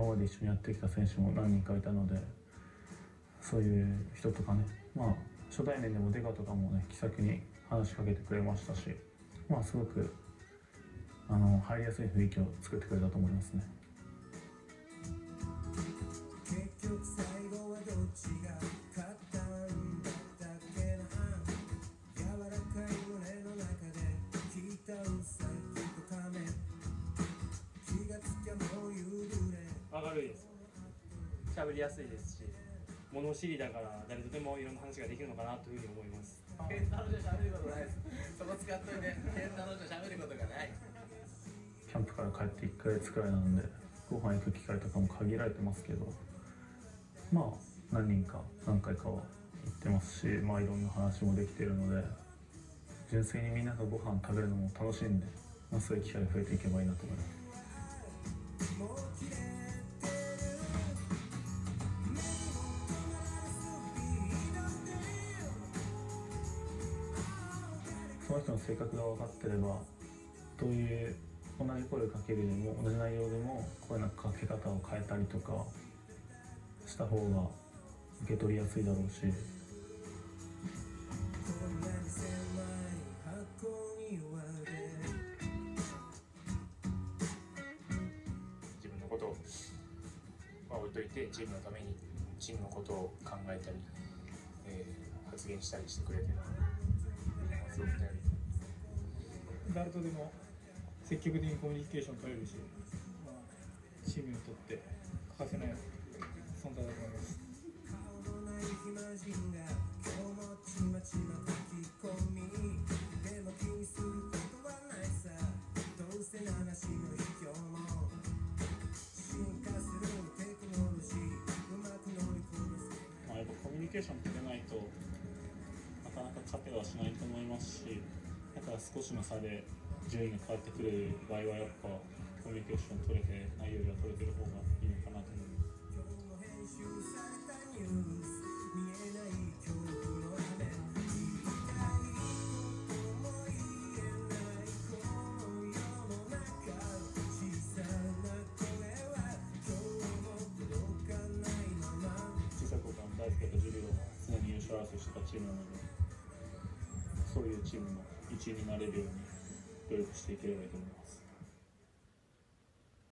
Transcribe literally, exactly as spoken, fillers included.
今まで一緒にやってきた選手も何人かいたので、そういう人とかね、まあ初対面でもデカとかもね気さくに話しかけてくれましたし、まあすごくあの入りやすい雰囲気を作ってくれたと思いますね。結局最後はどっちが勝ったんだったっけな。柔らかい胸の中で聞いたうさぎとカメ、気がつきゃもう夕暮れ。 明るいです。喋りやすいですし、物知りだから誰とでもいろんな話ができるのかなというふうに思います。 健太郎じゃ喋ることないです。そこ使っといて、健太郎じゃ喋ることがない。 キャンプから帰っていっかげつくらいなんで、ご飯行く機会とかも限られてますけど、まあ何人か何回かは行ってますし、まあいろんな話もできているので、純粋にみんながご飯食べるのも楽しいんで、まあ、そういう機会が増えていけばいいなと思います。その人の性格が分かってれば、どういう同じ声をかけるでも同じ内容でも声のかけ方を変えたりとかした方が受け取りやすいだろうし、 自分のことを、まあ、置いといてチームのためにチームのことを考えたり、えー、発言したりしてくれてるのがすごく頼りに。 誰とでも積極的にコミュニケーション取れるし、まあ、チームにとって欠かせない存在だと思います。 まあ、やっぱコミュニケーション取れないとなかなか勝てはしないと思いますし、だから少しの差で順位が変わってくる場合はやっぱコミュニケーション取れて内容が取れてる方がいいのかなと思います。小さい頃から大輔とジュビロが常に優勝争いしてたチームなので、そういうチームの一員になれるように努力していければいいと思います。